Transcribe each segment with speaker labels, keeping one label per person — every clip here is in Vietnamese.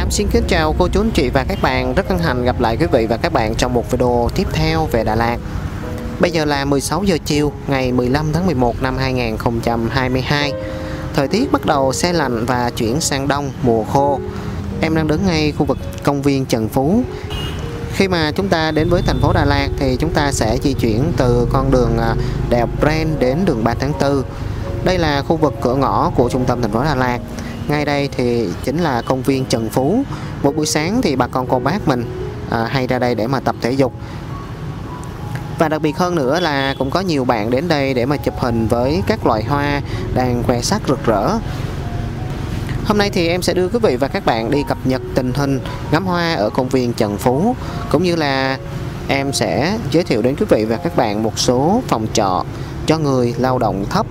Speaker 1: Cam xin kính chào cô chú anh chị và các bạn. Rất hân hạnh gặp lại quý vị và các bạn trong một video tiếp theo về Đà Lạt. Bây giờ là 16 giờ chiều ngày 15 tháng 11 năm 2022. Thời tiết bắt đầu se lạnh và chuyển sang đông mùa khô. Em đang đứng ngay khu vực công viên Trần Phú. Khi mà chúng ta đến với thành phố Đà Lạt thì chúng ta sẽ di chuyển từ con đường đèo Pren đến đường 3 tháng 4. Đây là khu vực cửa ngõ của trung tâm thành phố Đà Lạt. Ngay đây thì chính là công viên Trần Phú. Một buổi sáng thì bà con cô bác mình hay ra đây để mà tập thể dục. Và đặc biệt hơn nữa là cũng có nhiều bạn đến đây để mà chụp hình với các loại hoa đang khoe sắc rực rỡ. Hôm nay thì em sẽ đưa quý vị và các bạn đi cập nhật tình hình ngắm hoa ở công viên Trần Phú, cũng như là em sẽ giới thiệu đến quý vị và các bạn một số phòng trọ cho người lao động thấp.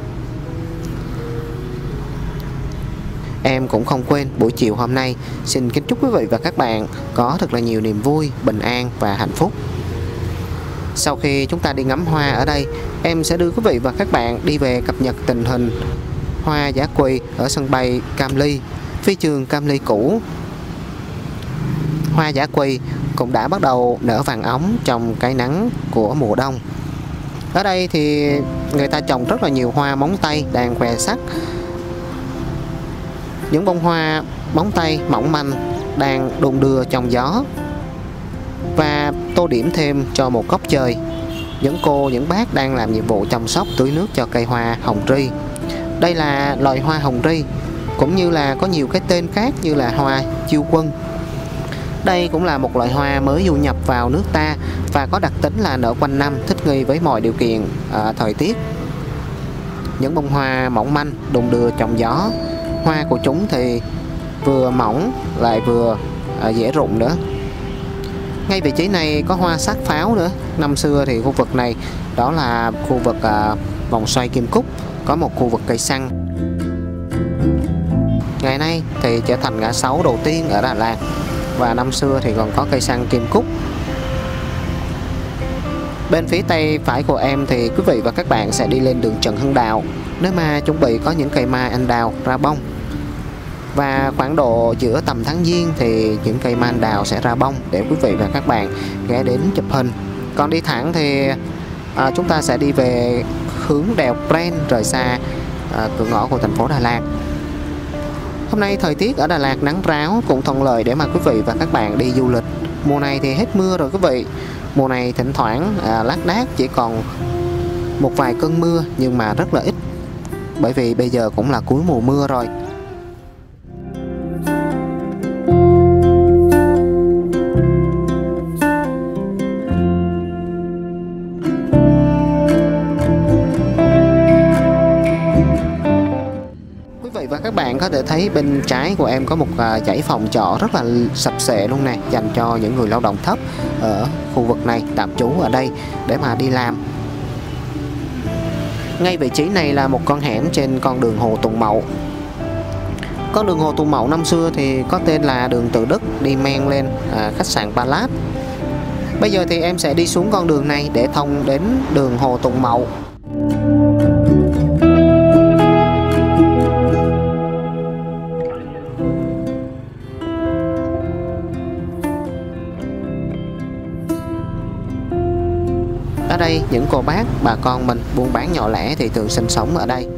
Speaker 1: Em cũng không quên buổi chiều hôm nay xin kính chúc quý vị và các bạn có thật là nhiều niềm vui, bình an và hạnh phúc. Sau khi chúng ta đi ngắm hoa ở đây, em sẽ đưa quý vị và các bạn đi về cập nhật tình hình hoa dã quỳ ở sân bay Cam Ly, phi trường Cam Ly cũ. Hoa dã quỳ cũng đã bắt đầu nở vàng óng trong cái nắng của mùa đông. Ở đây thì người ta trồng rất là nhiều hoa móng tay đang khoe sắc. Những bông hoa móng tay mỏng manh đang đung đưa trong gió. Và tô điểm thêm cho một góc trời, những cô, những bác đang làm nhiệm vụ chăm sóc tưới nước cho cây hoa hồng ri. Đây là loài hoa hồng ri, cũng như là có nhiều cái tên khác như là hoa chiêu quân. Đây cũng là một loại hoa mới du nhập vào nước ta và có đặc tính là nở quanh năm, thích nghi với mọi điều kiện thời tiết. Những bông hoa mỏng manh đung đưa trong gió. Hoa của chúng thì vừa mỏng lại vừa dễ rụng nữa. Ngay vị trí này có hoa sắc pháo nữa. Năm xưa thì khu vực này đó là khu vực vòng xoay Kim Cúc, có một khu vực cây xăng. Ngày nay thì trở thành ngã sáu đầu tiên ở Đà Lạt, và năm xưa thì còn có cây xăng Kim Cúc. Bên phía tay phải của em thì quý vị và các bạn sẽ đi lên đường Trần Hưng Đạo, nơi mà chuẩn bị có những cây mai anh đào ra bông. Và khoảng độ giữa tầm tháng Giêng thì những cây mai anh đào sẽ ra bông để quý vị và các bạn ghé đến chụp hình. Còn đi thẳng thì chúng ta sẽ đi về hướng đèo Pren, rời xa cửa ngõ của thành phố Đà Lạt. Hôm nay thời tiết ở Đà Lạt nắng ráo, cũng thuận lợi để mà quý vị và các bạn đi du lịch. Mùa này thì hết mưa rồi quý vị. Mùa này thỉnh thoảng lác đác chỉ còn một vài cơn mưa, nhưng mà rất là ít, bởi vì bây giờ cũng là cuối mùa mưa rồi. Và các bạn có thể thấy bên trái của em có một dãy phòng trọ rất là sập xệ luôn nè, dành cho những người lao động thấp ở khu vực này tạm trú ở đây để mà đi làm. Ngay vị trí này là một con hẻm trên con đường Hồ Tùng Mậu. Con đường Hồ Tùng Mậu năm xưa thì có tên là đường Từ Đức, đi men lên khách sạn Palace. Bây giờ thì em sẽ đi xuống con đường này để thông đến đường Hồ Tùng Mậu. Ở đây những cô bác, bà con mình buôn bán nhỏ lẻ thì thường sinh sống ở đây.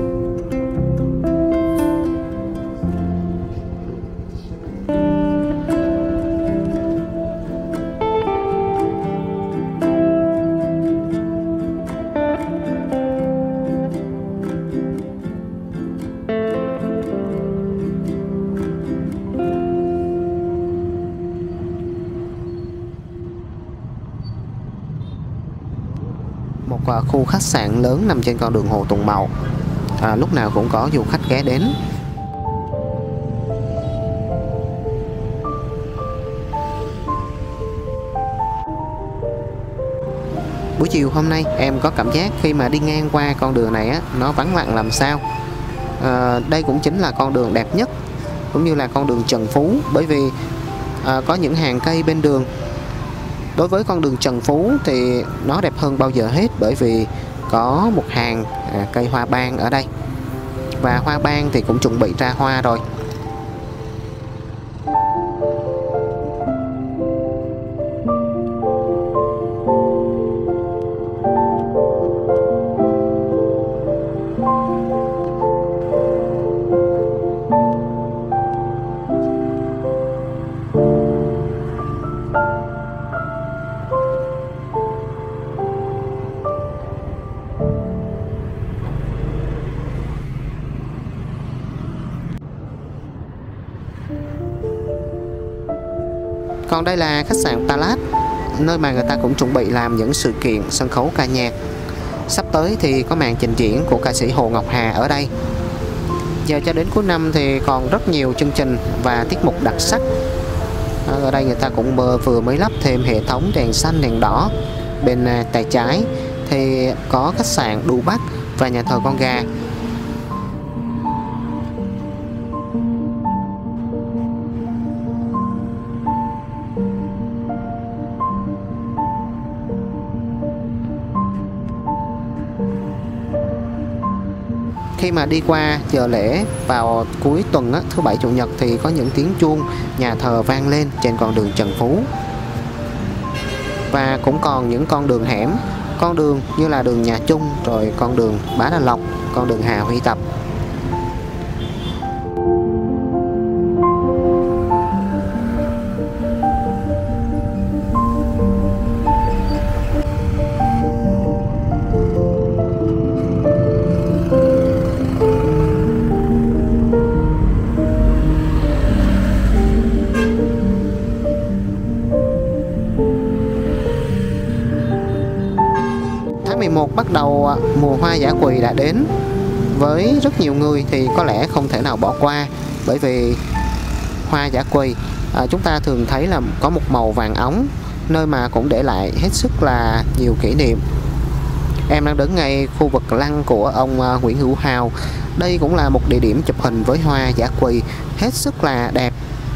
Speaker 1: Một khu khách sạn lớn nằm trên con đường Hồ Tùng Mậu, lúc nào cũng có du khách ghé đến. Buổi chiều hôm nay em có cảm giác khi mà đi ngang qua con đường này nó vắng lặng làm sao. Đây cũng chính là con đường đẹp nhất, cũng như là con đường Trần Phú, bởi vì có những hàng cây bên đường. Đối với con đường Trần Phú thì nó đẹp hơn bao giờ hết, bởi vì có một hàng cây hoa ban ở đây. Và hoa ban thì cũng chuẩn bị ra hoa rồi. Còn đây là khách sạn Palace, nơi mà người ta cũng chuẩn bị làm những sự kiện sân khấu ca nhạc. Sắp tới thì có màn trình diễn của ca sĩ Hồ Ngọc Hà ở đây. Giờ cho đến cuối năm thì còn rất nhiều chương trình và tiết mục đặc sắc. Ở đây người ta cũng vừa mới lắp thêm hệ thống đèn xanh đèn đỏ. Bên tay trái thì có khách sạn Đu Bắc và nhà thờ Con Gà. Khi mà đi qua giờ lễ vào cuối tuần thứ Bảy Chủ nhật thì có những tiếng chuông nhà thờ vang lên trên con đường Trần Phú. Và cũng còn những con đường hẻm, con đường như là đường Nhà Trung, rồi con đường Bá Đa Lộc, con đường Hà Huy Tập. Tháng 11 bắt đầu mùa hoa dã quỳ đã đến. Với rất nhiều người thì có lẽ không thể nào bỏ qua, bởi vì hoa dã quỳ chúng ta thường thấy là có một màu vàng óng, nơi mà cũng để lại hết sức là nhiều kỷ niệm. Em đang đứng ngay khu vực lăng của ông Nguyễn Hữu Hào. Đây cũng là một địa điểm chụp hình với hoa dã quỳ hết sức là đẹp.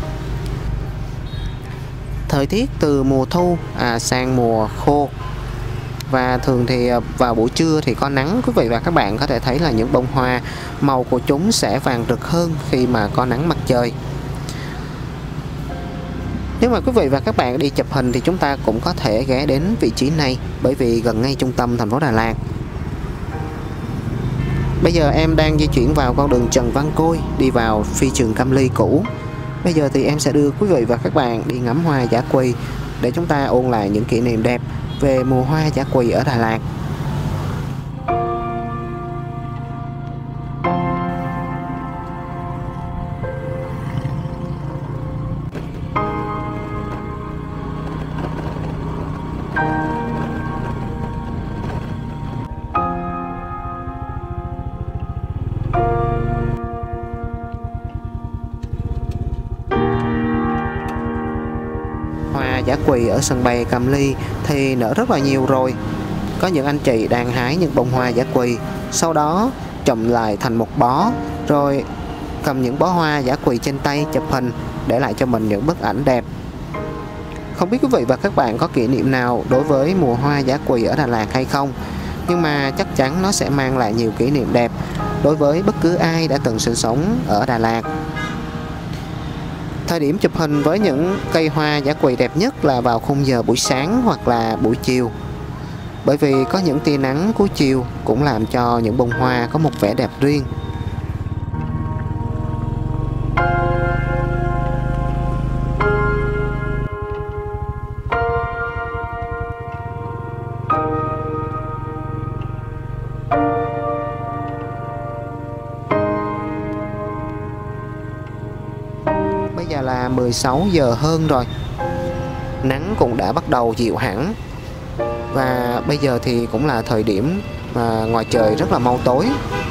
Speaker 1: Thời tiết từ mùa thu sang mùa khô, và thường thì vào buổi trưa thì có nắng. Quý vị và các bạn có thể thấy là những bông hoa màu của chúng sẽ vàng rực hơn khi mà có nắng mặt trời. Nếu mà quý vị và các bạn đi chụp hình thì chúng ta cũng có thể ghé đến vị trí này, bởi vì gần ngay trung tâm thành phố Đà Lạt. Bây giờ em đang di chuyển vào con đường Trần Văn Côi, đi vào phi trường Cam Ly cũ. Bây giờ thì em sẽ đưa quý vị và các bạn đi ngắm hoa dã quỳ để chúng ta ôn lại những kỷ niệm đẹp về mùa hoa dã quỳ ở Đà Lạt. Hoa dã quỳ ở sân bay Cam Ly thì nở rất là nhiều rồi. Có những anh chị đang hái những bông hoa dã quỳ, sau đó chụm lại thành một bó, rồi cầm những bó hoa dã quỳ trên tay chụp hình, để lại cho mình những bức ảnh đẹp. Không biết quý vị và các bạn có kỷ niệm nào đối với mùa hoa dã quỳ ở Đà Lạt hay không, nhưng mà chắc chắn nó sẽ mang lại nhiều kỷ niệm đẹp đối với bất cứ ai đã từng sinh sống ở Đà Lạt. Thời điểm chụp hình với những cây hoa dã quỳ đẹp nhất là vào khung giờ buổi sáng hoặc là buổi chiều, bởi vì có những tia nắng cuối chiều cũng làm cho những bông hoa có một vẻ đẹp riêng. Bây giờ là 16 giờ hơn rồi. Nắng cũng đã bắt đầu dịu hẳn. Và bây giờ thì cũng là thời điểm mà ngoài trời rất là mau tối.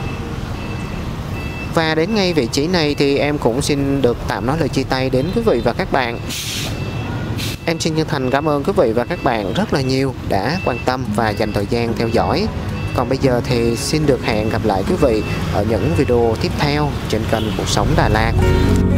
Speaker 1: Và đến ngay vị trí này thì em cũng xin được tạm nói lời chia tay đến quý vị và các bạn. Em xin chân thành cảm ơn quý vị và các bạn rất là nhiều đã quan tâm và dành thời gian theo dõi. Còn bây giờ thì xin được hẹn gặp lại quý vị ở những video tiếp theo trên kênh Cuộc Sống Đà Lạt.